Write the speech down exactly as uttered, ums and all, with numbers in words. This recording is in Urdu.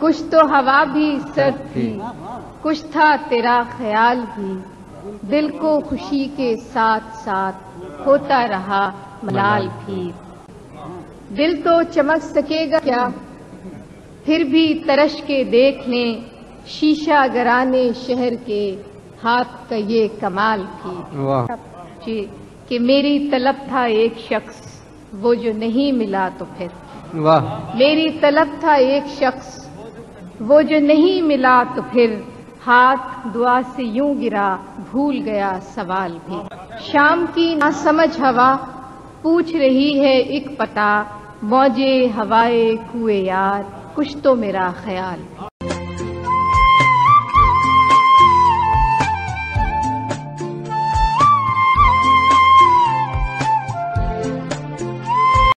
کچھ تو ہوا بھی سرد تھی، کچھ تھا تیرا خیال بھی، دل کو خوشی کے ساتھ ساتھ ہوتا رہا ملال بھی۔ دل تو چمک سکے گا کیا، پھر بھی ترش کے دیکھ لیں شیشہ گرانے شہر کے ہاتھ کا یہ کمال بھی، کہ میری طلب تھا ایک شخص وہ جو نہیں ملا تو پھر میری طلب تھا ایک شخص وہ جو نہیں ملا تو پھر ہاتھ دعا سے یوں گرا بھول گیا سوال بھی۔ شام کی ناسمجھ ہوا پوچھ رہی ہے ایک پتا، موجے ہوائے کوئے یار کچھ تو میرا خیال بھی۔